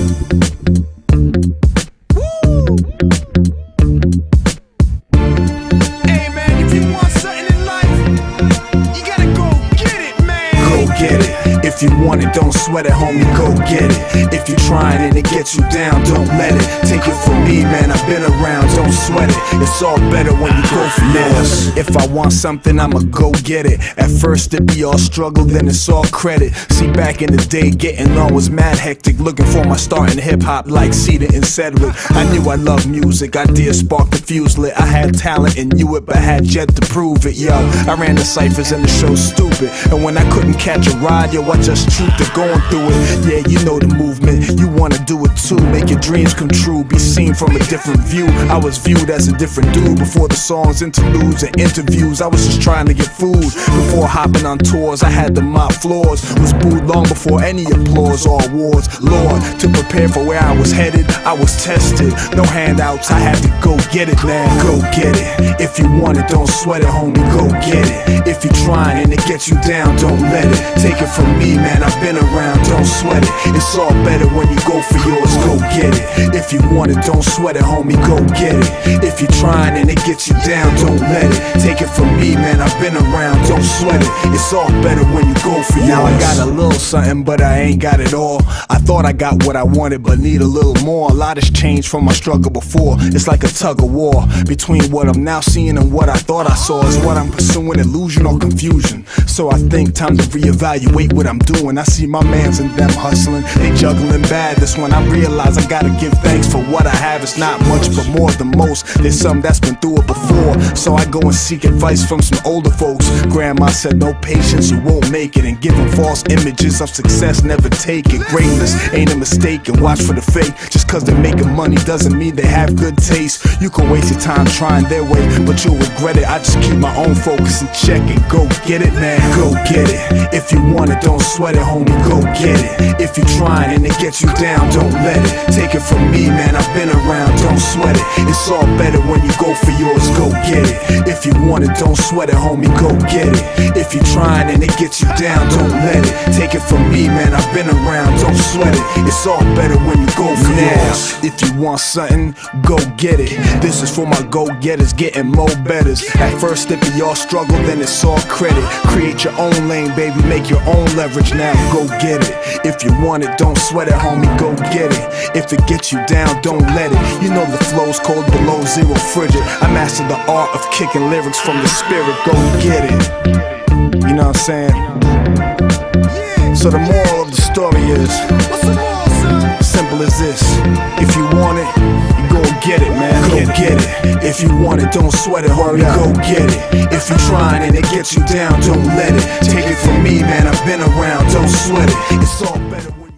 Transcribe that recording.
Hey man, if you want something in life, you gotta go get it, man. Go get it. If you want it, don't sweat it, homie, go get it. If you're trying and it gets you down, don't let it. Take it from me, man, I've been around, don't sweat it. It's all better when you go for yours. If I want something, I'ma go get it. At first it be all struggle, then it's all credit. See, back in the day, getting on was mad hectic. Looking for my start in hip-hop like Cedar and Sedgwick. I knew I loved music, ideas sparked the fuse lit. I had talent and knew it, but had yet to prove it, yo. I ran the ciphers and the show stupid. And when I couldn't catch a ride, yo, I just trooped it, going through it. Yeah, you know the movement, you wanna do it too. Make your dreams come true, be seen from a different view. I was viewed as a different dude before the songs, interludes, and interviews. I was just trying to get food before hopping on tours. I had to mop floors, was booed long before any applause or awards. Lord, to prepare for where I was headed, I was tested. No handouts, I had to go get it, man. Go get it. If you want it, don't sweat it, homie, go get it. If you're trying and it gets you down, don't let it. Take it from me, man, I've been around, don't sweat it. It's all better when you go for yours, go get it. If you want it, don't sweat it, homie, go get it. If you're trying and it gets you down, don't let it. Take it from me, man, I've been around, don't sweat it. It's all better when you go for yours. Now I got a little something, but I ain't got it all. I thought I got what I wanted, but need a little more. A lot has changed from my struggle before. It's like a tug of war between what I'm now seeing and what I thought I saw. Is what I'm pursuing, illusion or confusion? So I think time to reevaluate what I'm doing. I see my mans and them hustling, they juggling bad. That's when I realize I gotta give thanks for what I have. It's not much, but more than most. There's some that's been through it before, so I go and seek advice from some older folks. Grandma said no patience, you won't make it. And giving false images of success, never take it. Greatness ain't a mistake, and watch for the fake. Just cause they're making money doesn't mean they have good taste. You can waste your time trying their way, but you'll regret it. I just keep my own focus in check and go get it, man. Go get it. If you want it, don't sweat it, homie, go get it. If you're trying and it gets you down, don't let it. Take it from me, man, I've been around, don't sweat it. It's all better when you go for yours, go get it. If you want it, don't sweat it, homie, go get it. If you're trying and it gets you down, don't let it. Take it from me, man, I've been around, don't sweat it. It's all better when you go for yours. If you want something, go get it. This is for my go-getters, getting more betters. At first it be all struggle, then it's all credit. Create your own lane, baby, make your own leverage. Now go get it. If you want it, don't sweat it, homie, go get it. If it gets you down, don't let it. You know the flow's cold below zero frigid. I mastered the art of kicking lyrics from the spirit, go get it. You know what I'm saying? So the moral of the story is, simple as this. If you want it, you go get it, man. Go get it. If you want it, don't sweat it, homie, go get it. If you're trying and it gets you down, don't let it. Take it from me, man, I've been around, don't sweat it. It's all better when you